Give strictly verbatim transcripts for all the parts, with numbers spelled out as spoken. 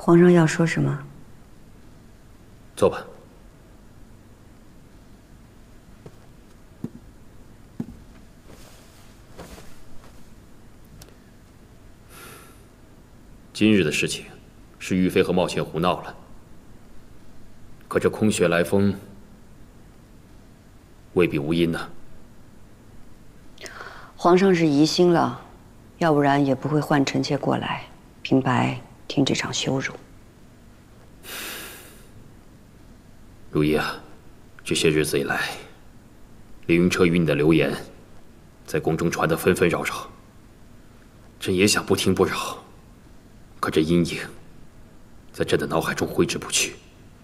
皇上要说什么？ 坐吧。今日的事情，是玉妃和茂倩胡闹了。可这空穴来风，未必无因呐。 皇上是疑心了，要不然也不会唤臣妾过来，平白听这场羞辱。 如意啊，这些日子以来，凌云彻与你的流言，在宫中传得纷纷扰扰。朕也想不听不扰，可这阴影，在朕的脑海中挥之不去。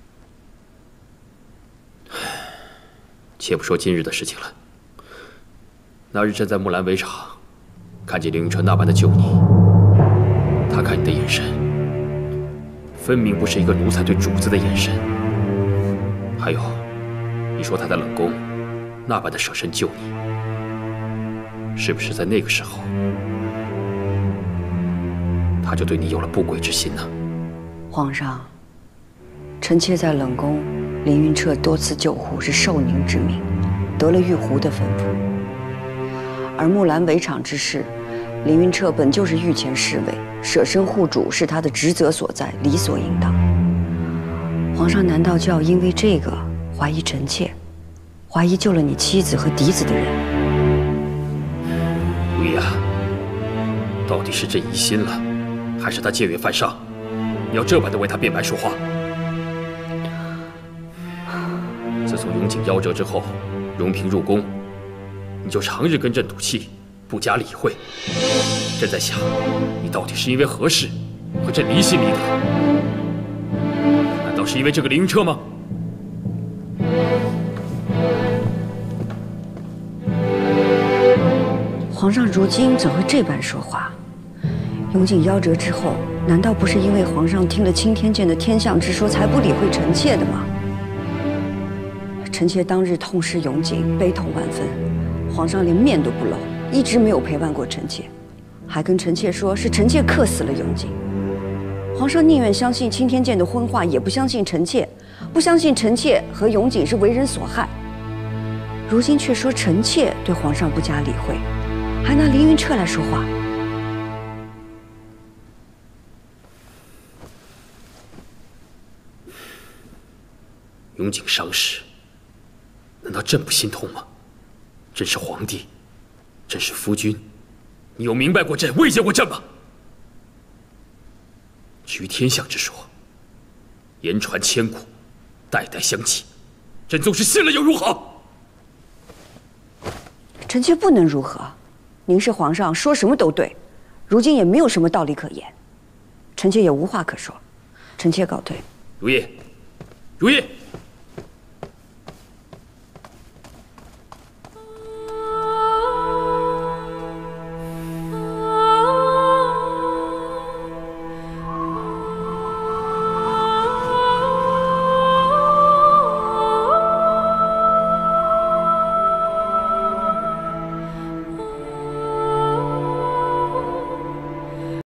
且不说今日的事情了，那日朕在木兰围场，看见凌云彻那般的救你，他看你的眼神，分明不是一个奴才对主子的眼神。还有，你说他在冷宫那般的舍身救你，是不是在那个时候，他就对你有了不轨之心呢？ 皇上，臣妾在冷宫，凌云彻多次救护是受您之命，得了玉壶的吩咐。而木兰围场之事，凌云彻本就是御前侍卫，舍身护主是他的职责所在，理所应当。皇上难道就要因为这个怀疑臣妾，怀疑救了你妻子和嫡子的人？ 如意啊，到底是朕疑心了，还是他借阅犯上？你要这般的为他辩白说话？自从永景夭折之后，荣嫔入宫，你就常日跟朕赌气，不加理会。朕在想，你到底是因为何事和朕离心离德？难道是因为这个凌云彻吗？ 皇上如今怎会这般说话？永景夭折之后，难道不是因为皇上听了青天剑的天象之说，才不理会臣妾的吗？臣妾当日痛失永景，悲痛万分，皇上连面都不露，一直没有陪伴过臣妾，还跟臣妾说是臣妾克死了永景。皇上宁愿相信青天剑的荤话，也不相信臣妾，不相信臣妾和永景是为人所害。如今却说臣妾对皇上不加理会，还拿凌云彻来说话。 永景伤势，难道朕不心痛吗？朕是皇帝，朕是夫君，你有明白过朕、慰藉过朕吗？至于天象之说，言传千古，代代相继，朕纵是信了又如何？ 臣妾不能如何，您是皇上，说什么都对，如今也没有什么道理可言，臣妾也无话可说，臣妾告退。 如意，如意。